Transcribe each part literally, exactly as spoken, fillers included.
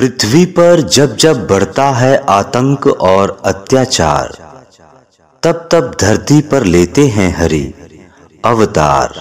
पृथ्वी पर जब जब बढ़ता है आतंक और अत्याचार, तब तब धरती पर लेते हैं हरि अवतार।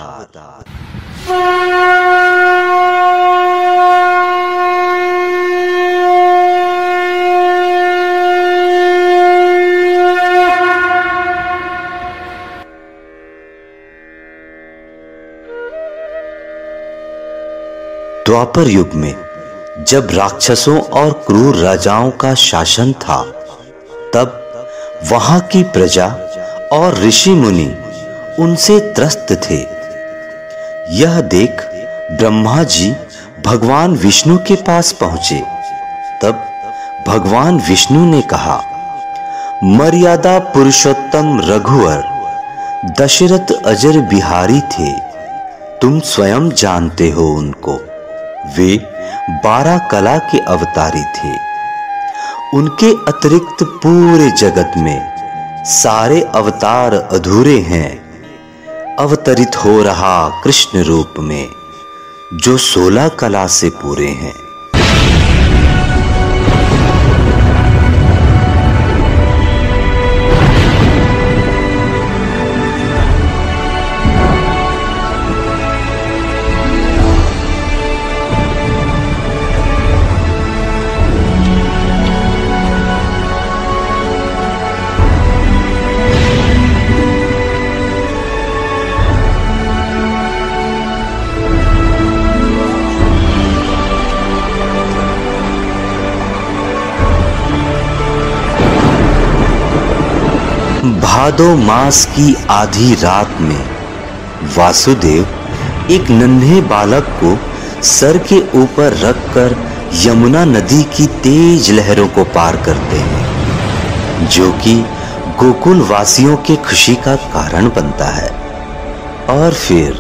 द्वापर युग में जब राक्षसों और क्रूर राजाओं का शासन था, तब वहां की प्रजा और ऋषि मुनि उनसे त्रस्त थे। यह देख ब्रह्मा जी भगवान विष्णु के पास पहुंचे। तब भगवान विष्णु ने कहा, मर्यादा पुरुषोत्तम रघुवर दशरथ अजर बिहारी थे, तुम स्वयं जानते हो उनको। वे बारह कला के अवतारी थे। उनके अतिरिक्त पूरे जगत में सारे अवतार अधूरे हैं। अवतरित हो रहा कृष्ण रूप में जो सोलह कला से पूरे हैं। भादो मास की आधी रात में वासुदेव एक नन्हे बालक को सर के ऊपर रखकर यमुना नदी की तेज लहरों को पार करते हैं, जो कि गोकुल वासियों के खुशी का कारण बनता है। और फिर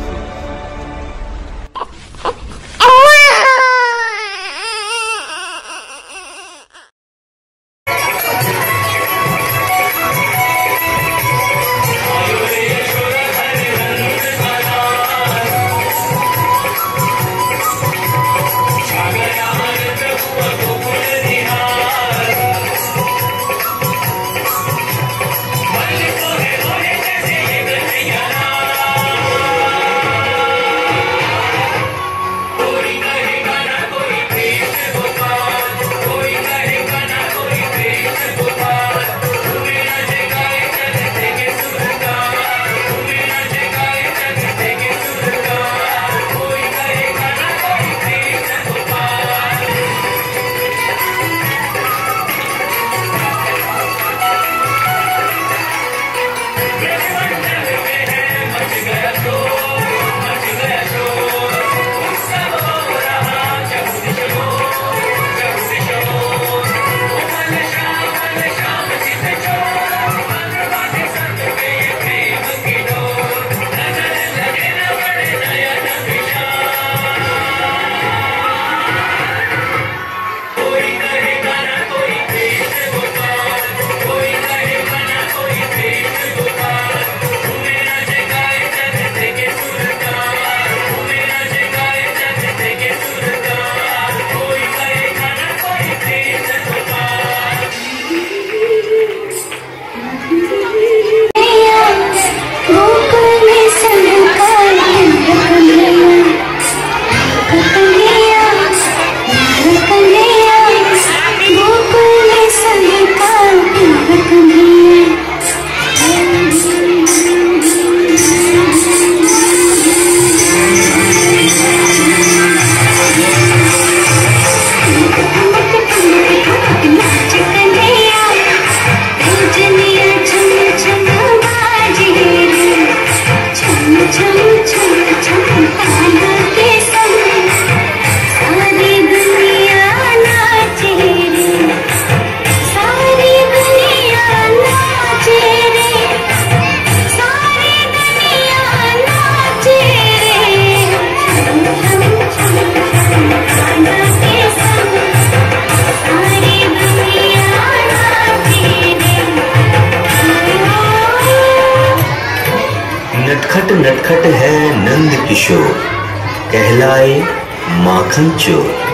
नटखट नटखट है नंद किशोर, कहलाए माखन चोर।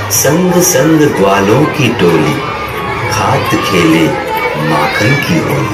संग संग ग्वालों की टोली, खात खेले माखन की होली।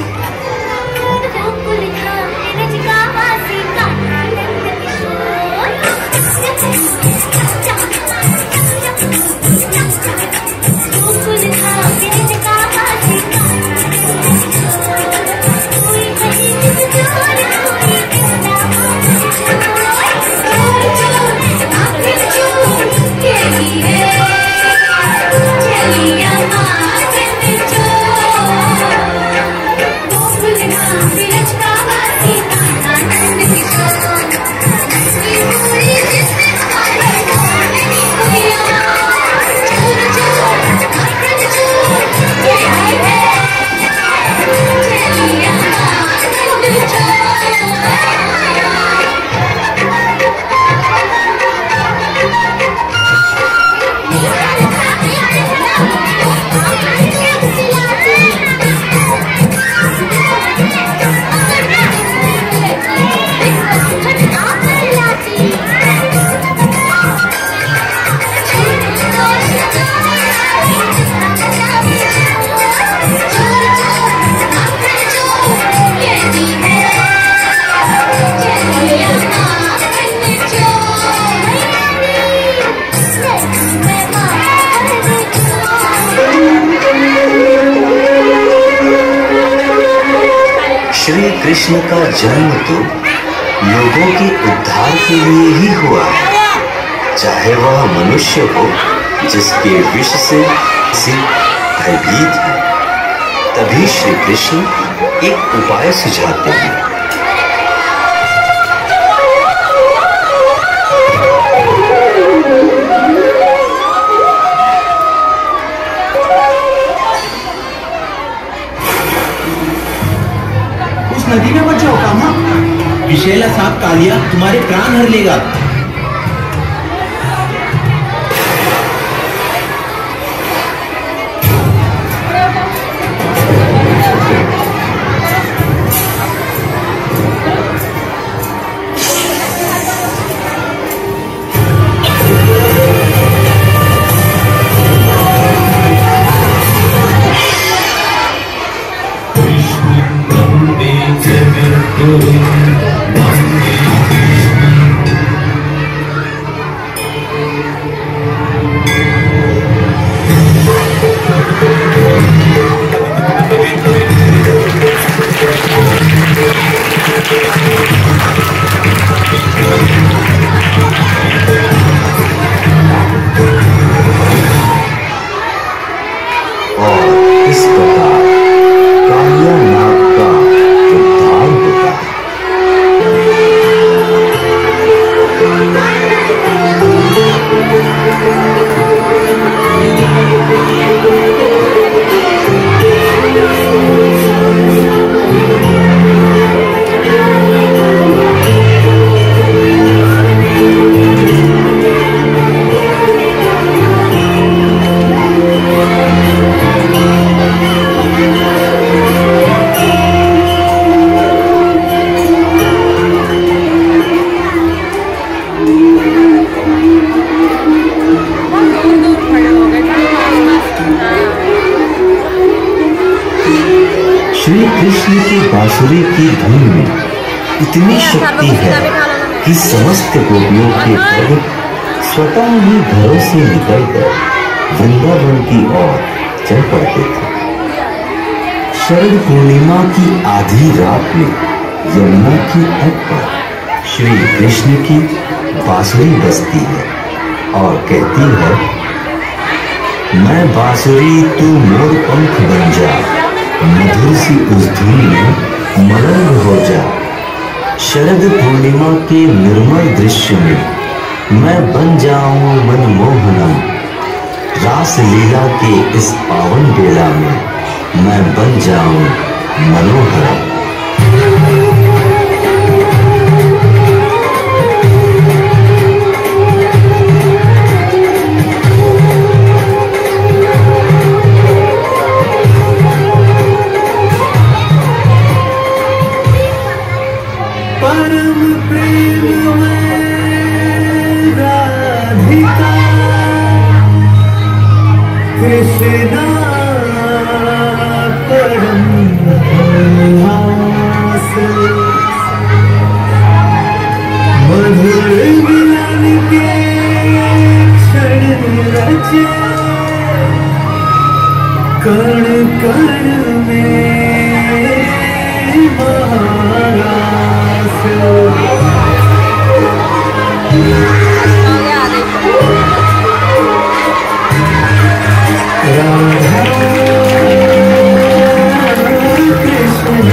श्री कृष्ण का जन्म तो लोगों के उद्धार के लिए ही हुआ है, चाहे वह मनुष्य हो जिसके विष से से भयभीत है। तभी श्री कृष्ण एक उपाय सुझाते हैं। नदी में मत जाओ कान्हा, विषैला सांप कालिया तुम्हारे प्राण हर लेगा। श्री कृष्ण की बांसुरी की धुन में इतनी शक्ति है कि समस्त गोपियों के भक्त स्वतः ही घरों से निकलकर वृंदावन की ओर चल पड़ते थे। शरद पूर्णिमा की आधी रात में यमुना की तट पर श्री कृष्ण की बांसुरी बजती है और कहती है, मैं बांसुरी तू मोर पंख बन जा, मधुर सी उस धुन में मगन हो जा। शरद पूर्णिमा के निर्मल दृश्य में मैं बन जाऊं मनमोहनम, रास लीला के इस पावन बेला में मैं बन जाऊं मनोहरम। परम प्रेम में राधिका कृष्णा परम भास मधुर मिलन के क्षण रचे कण कण में महारास राधा कृष्ण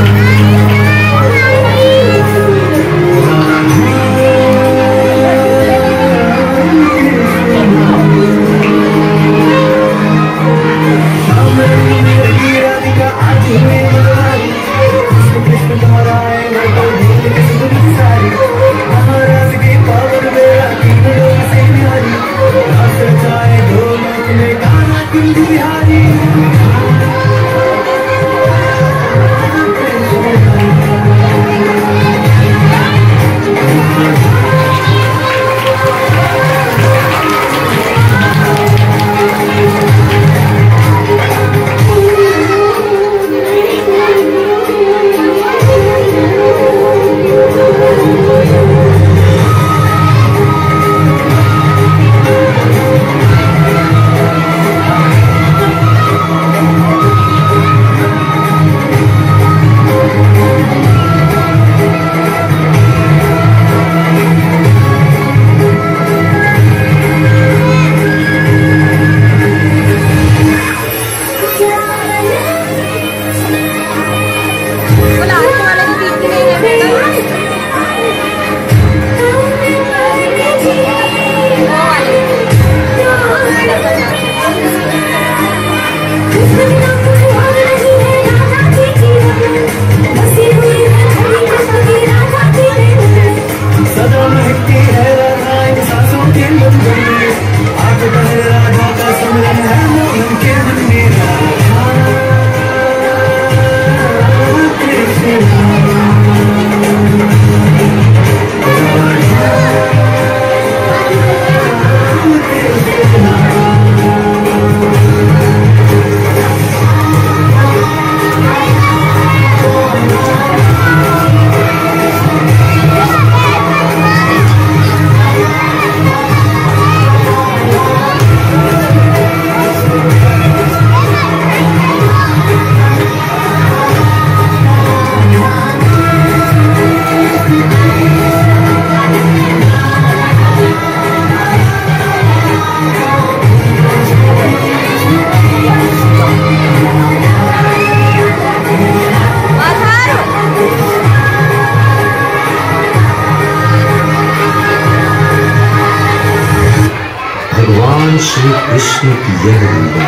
भगवान श्री कृष्ण की यह लीला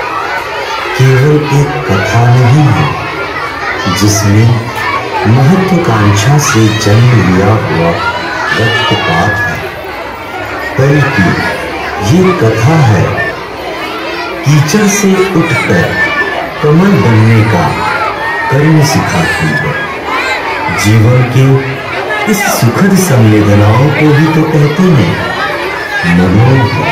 केवल एक कथा नहीं है जिसमें महत्वाकांक्षा से जन्म लिया हुआ रक्तपात है, बल्कि ये कथा है कीचड़ से उठकर कमल बनने का कर्म सिखाती है। जीवन के इस सुखद संवेदनाओं को भी तो कहते हैं मनोहर।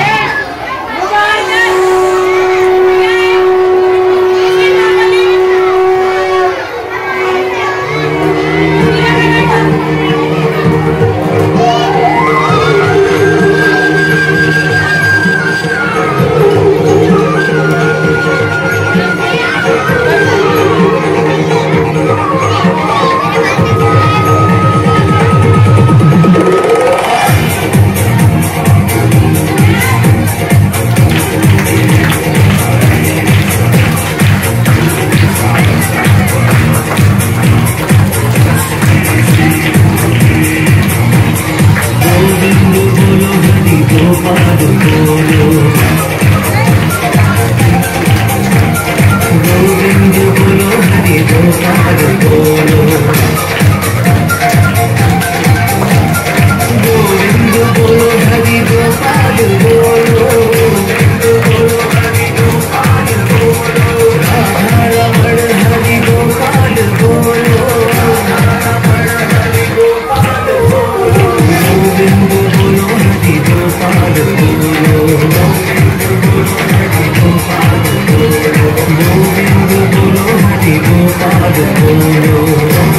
गोपाल याद खोलो।